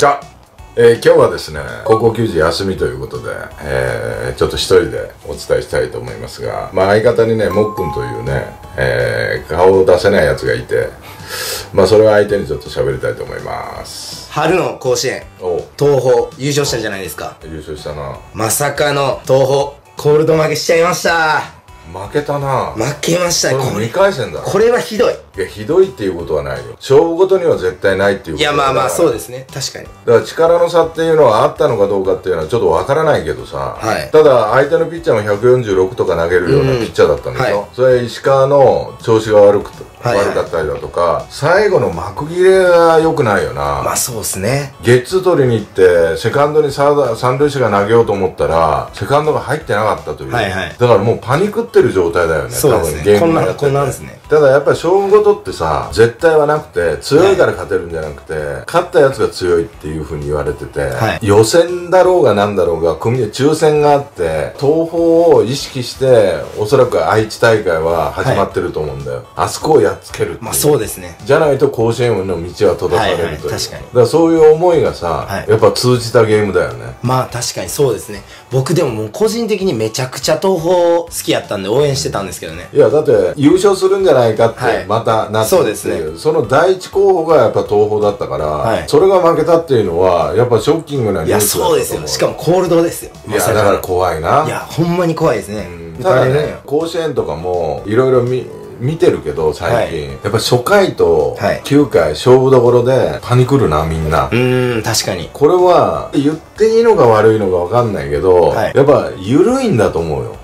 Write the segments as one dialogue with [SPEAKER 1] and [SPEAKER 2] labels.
[SPEAKER 1] じゃあ、今日はですね、高校球児休みということで、ちょっと一人でお伝えしたいと思いますが、まあ相方にね、もっくんというね、顔を出せないやつがいて、まあそれを相手にちょっと喋りたいと思います。
[SPEAKER 2] 春の甲子園、東邦優勝したじゃないですか。
[SPEAKER 1] 優勝したな。
[SPEAKER 2] まさかの東邦、コールド負けしちゃいました。
[SPEAKER 1] 負けたな。
[SPEAKER 2] 負けました。
[SPEAKER 1] これ2回戦だ。
[SPEAKER 2] これはひどい。
[SPEAKER 1] いや、ひどいっていうことはないよ。勝負ごとには絶対ないっていうことだ。
[SPEAKER 2] いや、まあまあそうですね。確かに。
[SPEAKER 1] だから力の差っていうのはあったのかどうかっていうのはちょっとわからないけどさ、
[SPEAKER 2] はい、
[SPEAKER 1] ただ相手のピッチャーも146とか投げるようなピッチャーだったんでしょ、はい、それ石川の調子が悪かったりだとか、最後の幕切れが良くないよな。
[SPEAKER 2] まあそうですね。
[SPEAKER 1] ゲッツー取りに行ってセカンドに三塁手が投げようと思ったらセカンドが入ってなかったという、だからもうパニクってる状態だよね。
[SPEAKER 2] そうですね。こんなんですね。
[SPEAKER 1] ただやっぱり勝負事ってさ、絶対はなくて、強いから勝てるんじゃなくて、勝ったやつが強いっていうふうに言われてて、予選だろうがなんだろうが抽選があって東邦を意識しておそらく愛知大会は始まってると思うんだよ、あそこをやっつけるっていう。
[SPEAKER 2] まあそうですね。
[SPEAKER 1] じゃないと甲子園の道は閉ざされるという。
[SPEAKER 2] 確かに。
[SPEAKER 1] だからそういう思いがさ、やっぱ通じたゲームだよね。
[SPEAKER 2] まあ確かにそうですね。僕でももう個人的にめちゃくちゃ東邦好きやったんで応援してたんですけどね。
[SPEAKER 1] いやだって優勝するんじゃないかってまたなってるっていう、その第一候補がやっぱ東邦だったから、それが負けたっていうのはやっぱショッキングなニュースだったと思う。いやそうですよ。しかもコールドですよ。 いやだから怖いな。
[SPEAKER 2] いやほんまに怖いですね。
[SPEAKER 1] ただね、甲子園とかもいろいろ見てるけど最近、やっぱ初回と9回勝負どころでパニクるなみんな。
[SPEAKER 2] 確かに
[SPEAKER 1] これは言っていいのか悪いのか分かんないけど、やっぱ緩いんだと思うよ。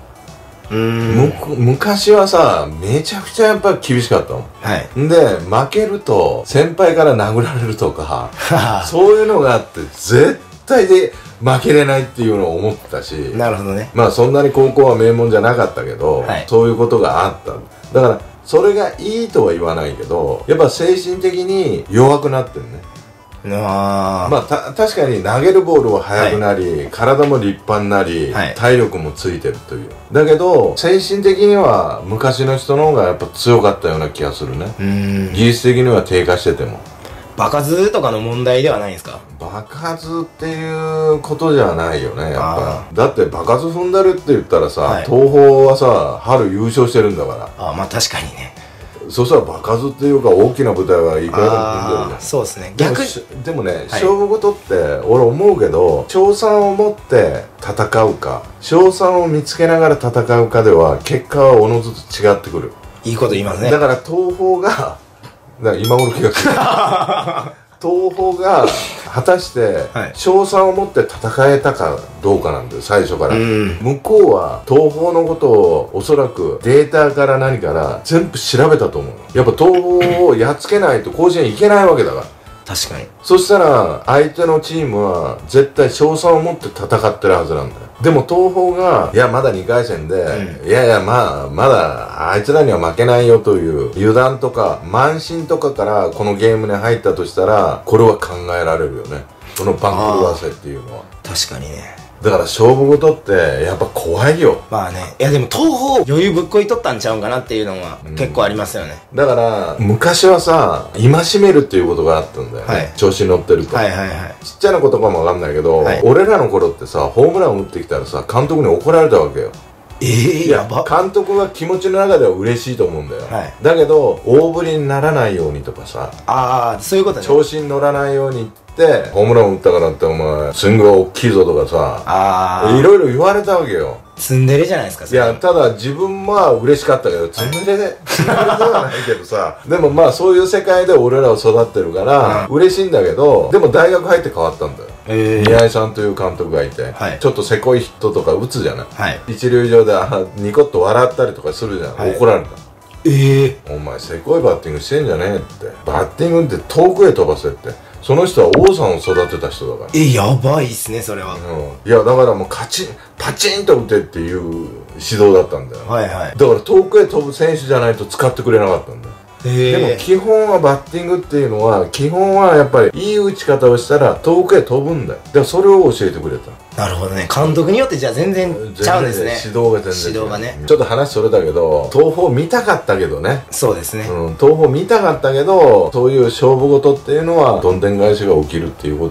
[SPEAKER 1] 昔はさめちゃくちゃやっぱ厳しかったの、で負けると先輩から殴られるとかそういうのがあって絶対で負けれないっていうのを思ってたし。
[SPEAKER 2] なるほどね。
[SPEAKER 1] まあそんなに高校は名門じゃなかったけど、そういうことがあった。だからそれがいいとは言わないけど、やっぱ精神的に弱くなってるね。まあ確かに投げるボールは速くなり、体も立派になり、体力もついてるという。だけど精神的には昔の人の方がやっぱ強かったような気がするね。技術的には低下してても。
[SPEAKER 2] 場数とかの問題ではないんですか？
[SPEAKER 1] 場数っていうことじゃないよね、やっぱ。だって場数踏んでるって言ったらさ、東邦はさ春優勝してるんだから。
[SPEAKER 2] まあ確かにね。
[SPEAKER 1] そしたら場数っていうか大きな舞台はいくらでも踏んでるじゃん。
[SPEAKER 2] そうですね。
[SPEAKER 1] でもね、勝負事って俺思うけど、勝算を持って戦うか勝算を見つけながら戦うかでは結果はおのずと違ってくる。
[SPEAKER 2] いいこと言いますね。
[SPEAKER 1] だから東邦が今頃気がついた東邦が果たして勝算を持って戦えたかどうかなんだよ、最初から。向こうは東邦のことをおそらくデータから何から全部調べたと思う。やっぱ東邦をやっつけないと甲子園行けないわけだから。
[SPEAKER 2] 確かに。
[SPEAKER 1] そしたら相手のチームは絶対勝算を持って戦ってるはずなんだよ。でも東邦がいやまだ2回戦で、いやいやまだあいつらには負けないよという油断とか慢心とかからこのゲームに入ったとしたら、これは考えられるよね、この番狂わせっていうのは。確かにね。だから勝負事ってやっぱ怖いよ。
[SPEAKER 2] まあね。いやでも東邦余裕ぶっこいとったんちゃうんかなっていうのが結構ありますよね。
[SPEAKER 1] だから昔はさ戒めるっていうことがあったんだよね、調子に乗ってると。ちっちゃなことかもわかんないけど、俺らの頃ってさホームランを打ってきたらさ監督に怒られたわけよ。やば。監督は気持ちの中では嬉しいと思うんだよ、だけど大振りにならないようにとかさ、
[SPEAKER 2] そういうことね。
[SPEAKER 1] 調子に乗らないようにってホームラン打ったからってお前スイングが大きいぞとかさ、いろいろ言われたわけよ。
[SPEAKER 2] ツンデレじゃないですか。
[SPEAKER 1] いやただ自分は嬉しかったけどツンデレではないけどさでもまあそういう世界で俺らは育ってるから嬉しいんだけど、でも大学入って変わったんだよ。宮井さんという監督がいて、ちょっとせこいヒットとか打つじゃない、一塁上でニコッと笑ったりとかするじゃん、怒られた。お前せこいバッティングしてんじゃねえって、バッティングって遠くへ飛ばせって。その人は王さんを育てた人だから。
[SPEAKER 2] やばいっすねそれは。
[SPEAKER 1] いやだからもうパチンと打てっていう指導だったんだよ。だから遠くへ飛ぶ選手じゃないと使ってくれなかったんだよ。でも基本はバッティングっていうのは基本はやっぱりいい打ち方をしたら遠くへ飛ぶんだよ。だからそれを教えてくれた。
[SPEAKER 2] なるほどね。監督によってじゃあ全然ちゃうんですね。
[SPEAKER 1] 指導が全然
[SPEAKER 2] 指導がね。
[SPEAKER 1] ちょっと話それだけど東邦見たかったけどね。
[SPEAKER 2] そうですね、
[SPEAKER 1] 東邦見たかったけどそういう勝負事っていうのはどんでん返しが起きるっていうことだよ。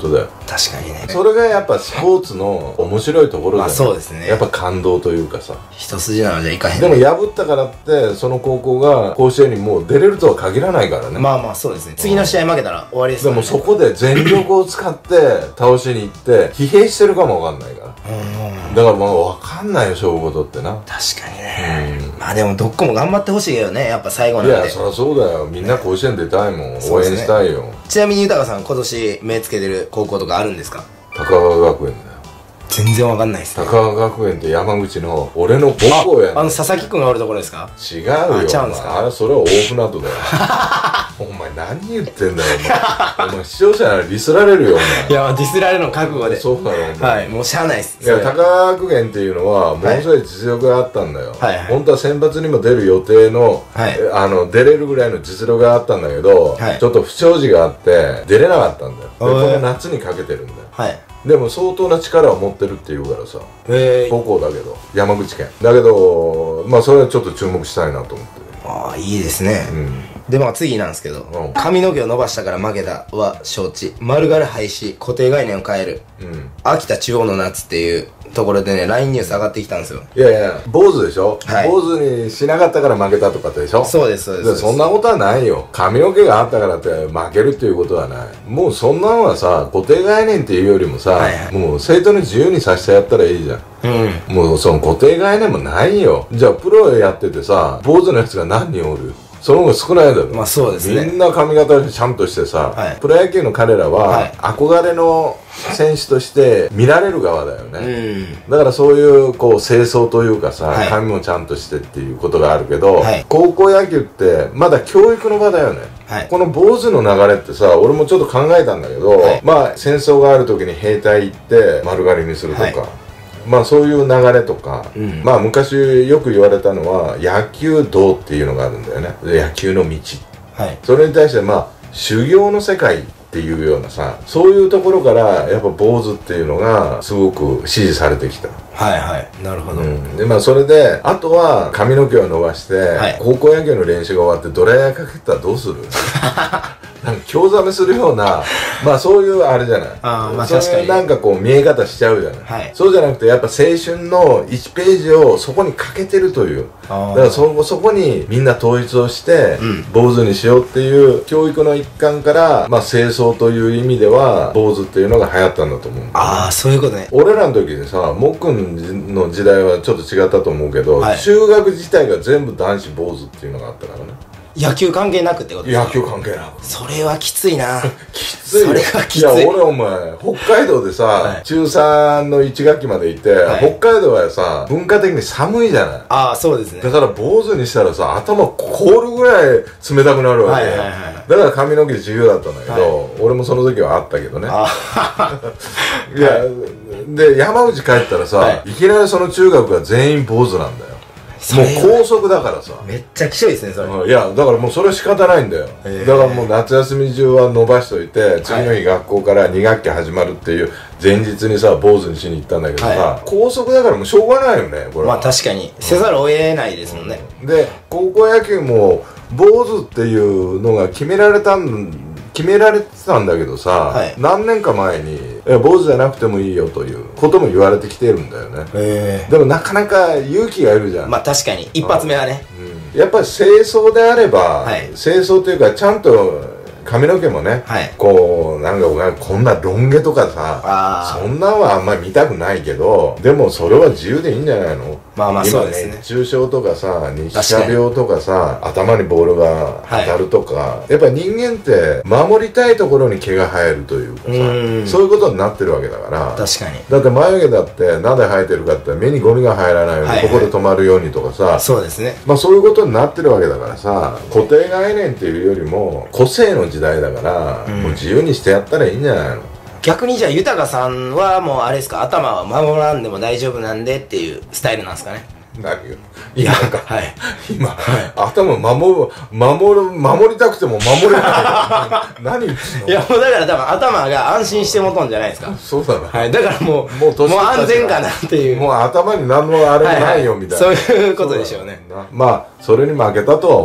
[SPEAKER 2] 確かにね。
[SPEAKER 1] それがやっぱスポーツの面白いところだよね。
[SPEAKER 2] そうですね。
[SPEAKER 1] やっぱ感動というかさ。
[SPEAKER 2] 一筋縄じゃいかへん。
[SPEAKER 1] でも破ったからってその高校が甲子園にもう出れるとは限らないからね。
[SPEAKER 2] まあまあそうですね。次の試合負けたら終わりです
[SPEAKER 1] で
[SPEAKER 2] からね。
[SPEAKER 1] もそこで全力を使って倒しに行って疲弊してるかもわかんないから。だからもうわかんないよ、勝負事ってな。
[SPEAKER 2] 確かにね。まあでもどっこも頑張ってほしいけどね、やっぱ最後なんで。
[SPEAKER 1] いや、そりゃそうだよ。みんな甲子園出たいもん。応援したいよ。
[SPEAKER 2] ちなみに豊さん、今年目つけてる高校とかあるんですか？
[SPEAKER 1] 高川学園だよ。
[SPEAKER 2] 全然わかんないですね。
[SPEAKER 1] 高川学園って山口の俺の母校やねん。
[SPEAKER 2] 佐々木くんがおるところですか？
[SPEAKER 1] 違うよ。
[SPEAKER 2] ちゃうんですか？
[SPEAKER 1] あれ、それは大船渡だよ。お前何言ってんだよ、お前視聴者ならディスられるよ、お前。
[SPEAKER 2] いや、ディスられるの覚悟で。
[SPEAKER 1] そうだろ、お前。
[SPEAKER 2] はい、もうしゃあないっす。
[SPEAKER 1] いや、高川学園っていうのはものすごい実力があったんだよ。本当は選抜にも出る予定の、出れるぐらいの実力があったんだけど、ちょっと不祥事があって出れなかったんだよ。で、この夏にかけてるんだよ。でも相当な力を持ってるっていうからさ、母校だけど、山口県だけど、まあそれはちょっと注目したいなと思って。
[SPEAKER 2] ああ、いいですね。で、まあ次なんですけど、髪の毛を伸ばしたから負けたは承知。丸刈り廃止、固定概念を変える。秋田中央の夏っていうところでね、LINE ニュース上がってきたんですよ。
[SPEAKER 1] いやいや、坊主でしょ。坊主にしなかったから負けたとかってでしょ。
[SPEAKER 2] そうです、そうです。
[SPEAKER 1] そんなことはないよ。髪の毛があったからって負けるっていうことはない。もうそんなのはさ、固定概念っていうよりもさ、もう生徒に自由にさせてやったらいいじゃん。もうその固定概念もないよ。じゃあプロやっててさ、坊主のやつが何人おる？その方が少ないだろ。
[SPEAKER 2] まあそうですね。
[SPEAKER 1] みんな髪型ちゃんとしてさ、プロ野球の彼らは憧れの選手として見られる側だよね。だからそういうこう清掃というかさ、髪もちゃんとしてっていうことがあるけど、高校野球ってまだ教育の場だよね。この坊主の流れってさ、俺もちょっと考えたんだけど、まあ戦争がある時に兵隊行って丸刈りにするとか、まあそういう流れとか、まあ昔よく言われたのは野球道っていうのがあるんだよね。野球の道。それに対してまあ修行の世界っていうようなさ、そういうところからやっぱ坊主っていうのがすごく支持されてきた。
[SPEAKER 2] なるほど。
[SPEAKER 1] でまあそれであとは髪の毛を伸ばして、高校野球の練習が終わってドライヤーかけたらどうする？なんか興ざめするような、まあそういうあれじゃない。
[SPEAKER 2] まあ確かに。
[SPEAKER 1] そういうなんかこう見え方しちゃうじゃない。そうじゃなくてやっぱ青春の1ページをそこにかけてるという。だからそこにみんな統一をして、坊主にしようっていう教育の一環から、まあ清掃という意味では坊主っていうのが流行ったんだと思う。
[SPEAKER 2] そういうことね。
[SPEAKER 1] 俺らの時にさ、もっくんの時代はちょっと違ったと思うけど、中学自体が全部男子坊主っていうのがあったからね。
[SPEAKER 2] 野球関係なくってことですか？
[SPEAKER 1] 野球関係なく。
[SPEAKER 2] それはきついな。
[SPEAKER 1] きついよ。それはきつい。いや、俺お前、北海道でさ、中3の1学期までいて、北海道はさ、文化的に寒いじゃない。
[SPEAKER 2] そうですね。
[SPEAKER 1] だから坊主にしたらさ、頭凍るぐらい冷たくなるわけ。だから髪の毛自由だったんだけど、俺もその時はあったけどね。いや、で、山口帰ったらさ、いきなりその中学が全員坊主なんだよ。もう高速だからさ。
[SPEAKER 2] めっちゃきしょいですね、それ。
[SPEAKER 1] いや、だからもうそれは仕方ないんだよ。だからもう夏休み中は伸ばしといて、次の日学校から2学期始まるっていう前日にさ、坊主にしに行ったんだけどさ、高速だからもうしょうがないよね、これは。
[SPEAKER 2] まあ確かに、せざるを得ないですもんね。
[SPEAKER 1] で、高校野球も坊主っていうのが決められてたんだけどさ、何年か前に坊主じゃなくてもいいよということも言われてきてるんだよね。でもなかなか勇気がいるじゃん。
[SPEAKER 2] まあ確かに一発目はね、
[SPEAKER 1] やっぱり清掃であれば、清掃というかちゃんと髪の毛もね、こうなんかこんなロン毛とかさ、そんなんはあんまり見たくないけど、でもそれは自由でいいんじゃないの？
[SPEAKER 2] まあまあそうですね。
[SPEAKER 1] 熱中症とかさ、日射病とかさ、頭にボールが当たるとか、やっぱ人間って守りたいところに毛が生えるというかさ、そういうことになってるわけだから。
[SPEAKER 2] 確かに。
[SPEAKER 1] だって眉毛だってなんで生えてるかって目にゴミが入らないようにここで止まるようにとかさ、
[SPEAKER 2] そうですね。
[SPEAKER 1] まあそういうことになってるわけだからさ、固定概念っていうよりも個性の時代だから、もう自由にしてやったらいいんじゃないの？
[SPEAKER 2] 逆にじゃあ豊さんはもうあれですか、頭は守らんでも大丈夫なんでっていうスタイルなんですかね？
[SPEAKER 1] 何よ今か、今、頭守りたくても守れない何言ってんの？
[SPEAKER 2] いやもうだから多分頭が安心してもとんじゃないですか。
[SPEAKER 1] そうだな。
[SPEAKER 2] だからもう安全かなっていう。
[SPEAKER 1] もう頭に何のあれもないよみたいな。
[SPEAKER 2] そういうことでしょうね。
[SPEAKER 1] まあそれに負けたとは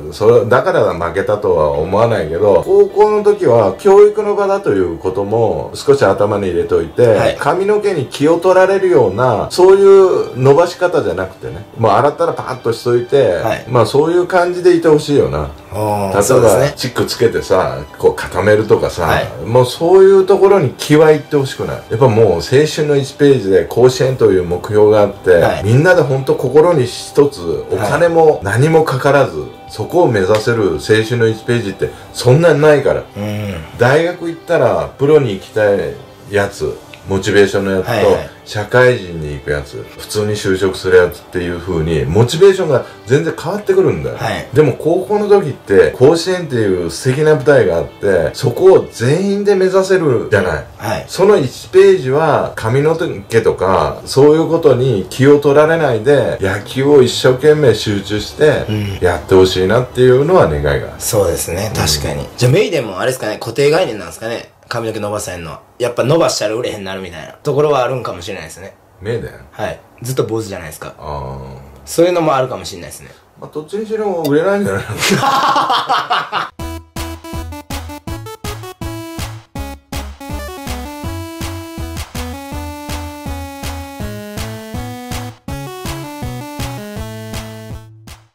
[SPEAKER 1] だから負けたとは思わないけど、高校の時は教育の場だということも少し頭に入れといて、はい、髪の毛に気を取られるようなそういう伸ばし方じゃなくてね、もう洗ったらパッとしといて、はい、まあそういう感じでいてほしいよな。例えば、チックつけてさ、こう固めるとかさ、はい、もうそういうところに気はいってほしくない。やっぱもう青春の1ページで甲子園という目標があって、はい、みんなで本当心に一つお金も何もかからず、そこを目指せる青春の1ページってそんなにないから、大学行ったらプロに行きたいやつ、モチベーションのやつと、社会人に行くやつ、普通に就職するやつっていう風にモチベーションが全然変わってくるんだよ、はい、でも高校の時って甲子園っていう素敵な舞台があって、そこを全員で目指せるじゃない、はい、その1ページは髪の毛とかそういうことに気を取られないで野球を一生懸命集中してやってほしいなっていうのは願いが、
[SPEAKER 2] そうですね、確かに。じゃあメイデンもあれですかね、固定概念なんですかね、髪の毛伸ばせんのは。やっぱ伸ばしたら売れへんなるみたいなところはあるんかもしれないですね。
[SPEAKER 1] メイデン、
[SPEAKER 2] はい、ずっと坊主じゃないですか。そういうのもあるかもしれないですね。
[SPEAKER 1] まあどっちにしろ売れないんじゃないの